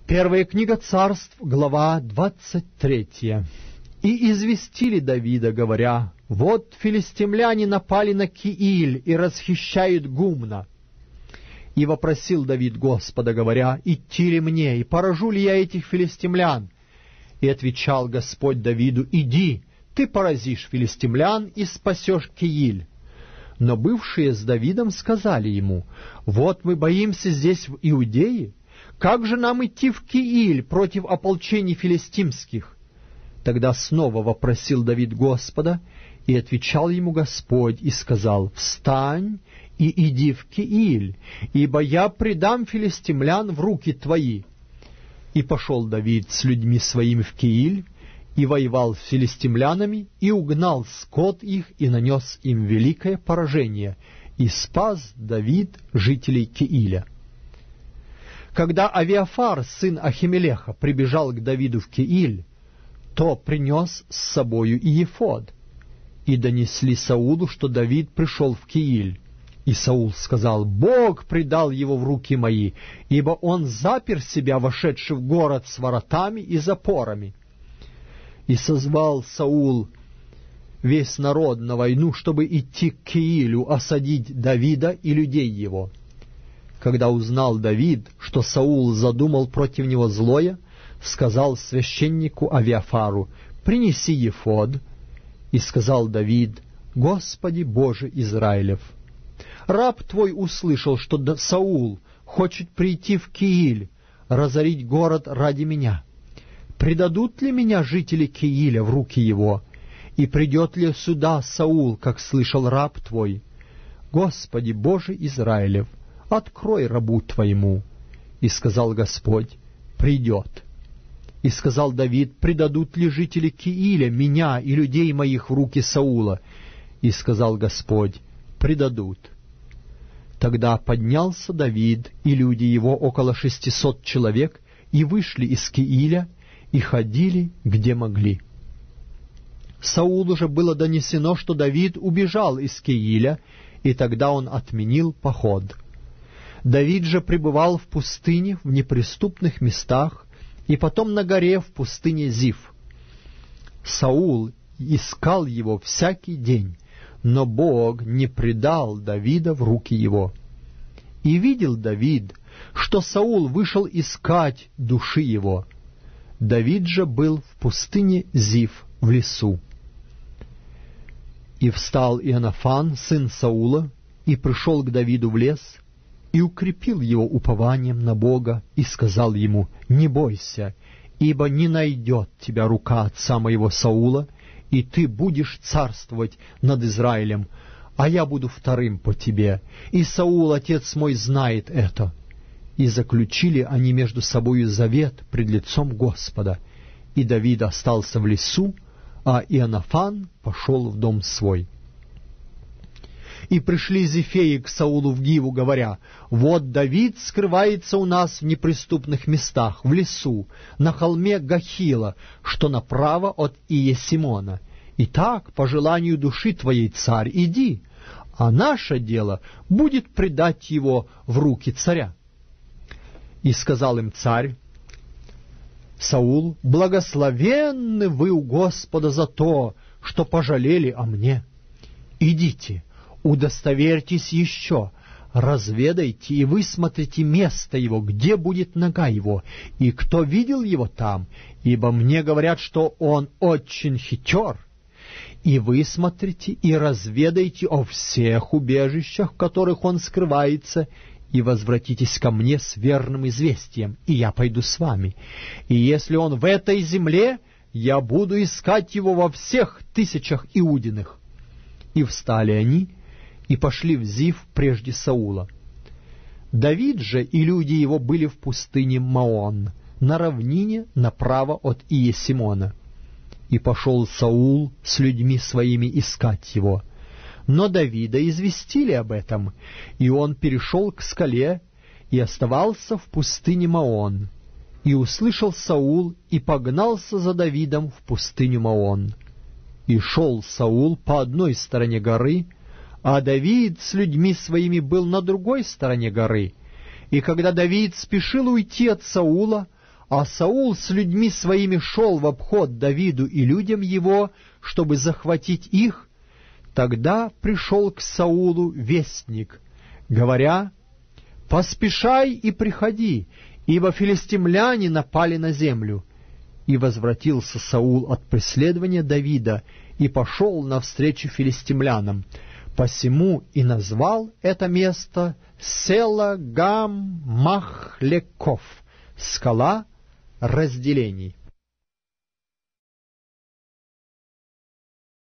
Первая книга Царств, глава 23. «И известили Давида, говоря: вот филистимляне напали на Кииль и расхищают гумна. И вопросил Давид Господа, говоря: идти ли мне, и поражу ли я этих филистимлян? И отвечал Господь Давиду: иди, ты поразишь филистимлян и спасешь Кииль. Но бывшие с Давидом сказали ему: вот мы боимся здесь в Иудее, как же нам идти в Кииль против ополчений филистимских? Тогда снова вопросил Давид Господа, и отвечал ему Господь, и сказал: встань и иди в Кииль, ибо я предам филистимлян в руки твои. И пошел Давид с людьми своими в Кииль, и воевал с филистимлянами, и угнал скот их, и нанес им великое поражение, и спас Давид жителей Кииля. Когда Авиафар, сын Ахимелеха, прибежал к Давиду в Кииль, то принес с собою и ефод, и донесли Саулу, что Давид пришел в Кииль. И Саул сказал: Бог предал его в руки мои, ибо он запер себя, вошедший в город с воротами и запорами. И созвал Саул весь народ на войну, чтобы идти к Киилю, осадить Давида и людей его. Когда узнал Давид, что Саул задумал против него злое, сказал священнику Авиафару: принеси ефод. И сказал Давид: Господи Боже Израилев, раб твой услышал, что Саул хочет прийти в Кииль, разорить город ради меня. Предадут ли меня жители Кииля в руки его? И придет ли сюда Саул, как слышал раб твой? Господи Боже Израилев, открой рабу твоему. И сказал Господь: придет. И сказал Давид: предадут ли жители Кииля меня и людей моих в руки Саула? И сказал Господь: предадут. Тогда поднялся Давид и люди его, около 600 человек, и вышли из Кииля, и ходили, где могли. Саулу же было донесено, что Давид убежал из Кииля, и тогда он отменил поход. Давид же пребывал в пустыне, в неприступных местах, и потом на горе в пустыне Зиф. Саул искал его всякий день, но Бог не предал Давида в руки его. И видел Давид, что Саул вышел искать души его. Давид же был в пустыне Зиф, в лесу. И встал Ионафан, сын Саула, и пришел к Давиду в лес, и укрепил его упованием на Бога, и сказал ему: не бойся, ибо не найдет тебя рука отца моего Саула, и ты будешь царствовать над Израилем, а я буду вторым по тебе, и Саул, отец мой, знает это. И заключили они между собою завет пред лицом Господа, и Давид остался в лесу, а Ионафан пошел в дом свой. И пришли зефеи к Саулу в Гиву, говоря: вот Давид скрывается у нас в неприступных местах, в лесу, на холме Гахила, что направо от Иесимона. Итак, по желанию души твоей, царь, иди, а наше дело будет предать его в руки царя. И сказал им царь Саул: благословенны вы у Господа за то, что пожалели о мне. Идите, удостоверьтесь еще, разведайте и высмотрите место его, где будет нога его, и кто видел его там, ибо мне говорят, что он очень хитер. И высмотрите и разведайте о всех убежищах, в которых он скрывается, и возвратитесь ко мне с верным известием, и я пойду с вами. И если он в этой земле, я буду искать его во всех 1000 Иудиных. И встали они, и пошли в Зиф прежде Саула. Давид же и люди его были в пустыне Маон, на равнине направо от Иесимона. И пошел Саул с людьми своими искать его. Но Давида известили об этом, и он перешел к скале и оставался в пустыне Маон. И услышал Саул, и погнался за Давидом в пустыню Маон. И шел Саул по одной стороне горы, а Давид с людьми своими был на другой стороне горы. И когда Давид спешил уйти от Саула, а Саул с людьми своими шел в обход Давиду и людям его, чтобы захватить их, тогда пришел к Саулу вестник, говоря: «Поспешай и приходи, ибо филистимляне напали на землю». И возвратился Саул от преследования Давида и пошел навстречу филистимлянам. Посему и назвал это место Села-Гам-Махлеков, скала разделений.